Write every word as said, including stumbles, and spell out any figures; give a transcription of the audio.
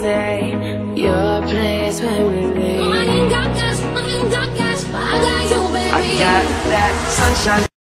say your place when we leave. I ain't got cash, I ain't got cash, but I got you, baby. I got that sunshine.